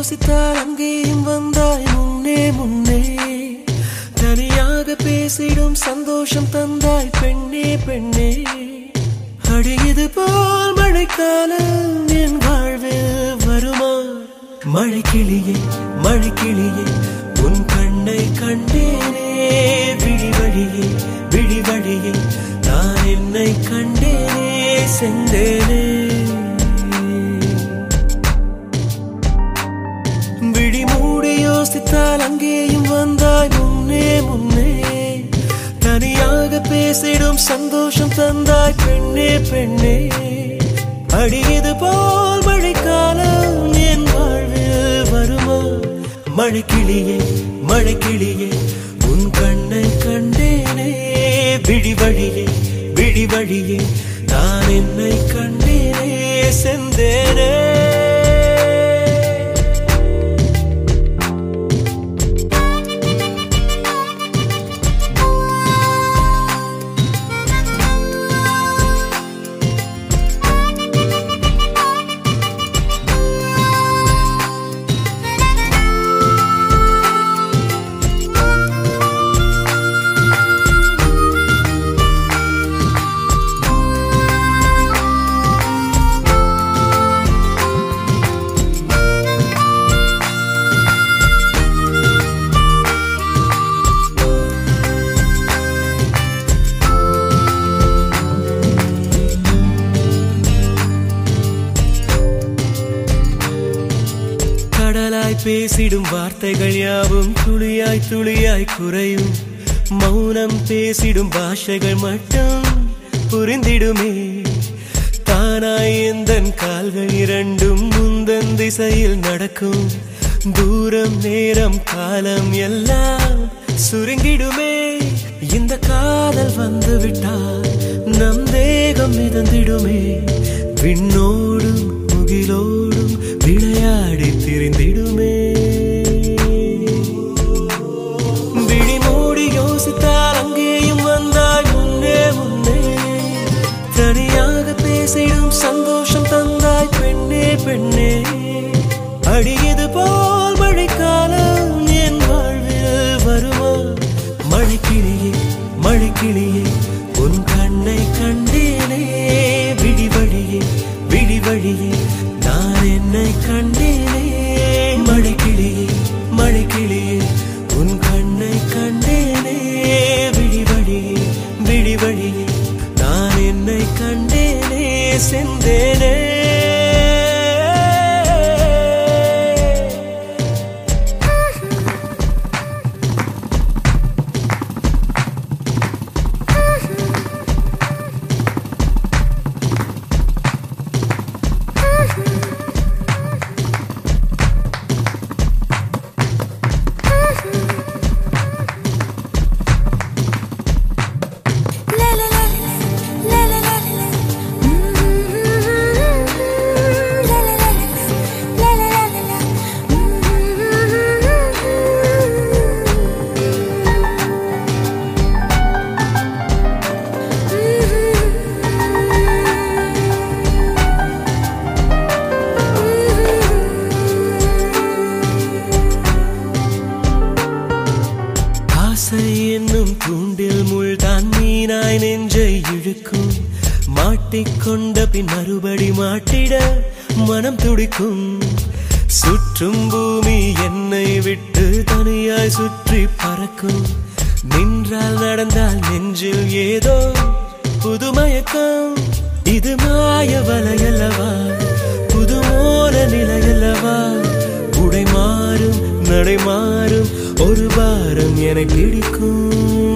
யோசித்தால் அங்கேயும் வந்தாய் முன்னே முன்னே தனியாக பேசிடும் சந்தோஷம் தந்தாய் பெண்ணே பெண்ணே அடியது போல் மழைக்காலம் என் வாழ்வில் வருமா மழைக்கிளியே மழைக்கிளியே உன் கண்ணை கண்டேனே விழி வழியே விழி வழியே நான் என்னை கண்டேனே சென்றேனே விழி மூடி யோசித்தால் அங்கேயும் வந்தாய் முன்னே முன்னே தனியாக பேசிடும் சந்தோஷம் தந்தாய் பெண்ணே பெண்ணே அடியது போல் மழைக்காலம் என் வாழ்வில் வருமா மழைக்கிளியே மழைக்கிளியே உன் கண்ணை கண்டேனே விழி வழியே விழி வழியே நான் என்னை கண்டேனே சென்றேனே பேசிடும் வார்த்தைகள் யாவும் துளியாய் துளியாய் குறையும் மௌனம் பேசிடும் பாஷைகள் மட்டும் புரிந்திடுமே தானாய் எந்தன் கால்கள் இரண்டும் முந்தன் திசையில் நடக்கும் தூரம் நேரம் காலம் எல்லாம் சுருங்கிடுமே இந்த காதல் வந்து விட்டால் நம் தேகம் மிதந்திடுமே விண்ணோடும் முகிலோடும் விளையாடி திரிந்திடுமே விழி மூடி யோசித்தால் அங்கேயும் வந்தாய் முன்னே முன்னே தனியாக பேசிடும் சந்தோஷம் தந்தாய் பெண்ணே பெண்ணே அடியது போல் மழைக்காலம் என் வாழ்வில் வருமா மழைக்கிளியே மழைக்கிளியே உன் கண்ணை கண்டேனே விழி வழியே விழி வழியே நான் என்னை கண்டேனே மழைக்கிளியே மழைக்கிளியே உன் கண்ணை கண்டேனே விழி வழியே விழி வழியே நான் என்னை கண்டேனே சென்றேனே என்னும் தூண்டில் முள்தான் மீனாய் நெஞ்சை இழுக்கும் மாட்டிக்கொண்ட பின் மறுபடி மாட்டிட மனம் துடிக்கும் சுற்றும் பூமி என்னை விட்டு தனியாய் சுற்றி பறக்கும் நின்றால் நடந்தால் நெஞ்சில் ஏதோ புதுமயக்கம் இது மாய வலையல்லவா புதுமோன நிலையல்லவா உடை மாறும் நடை மாறும் ஒரு வாரம் என பிடிக்கும்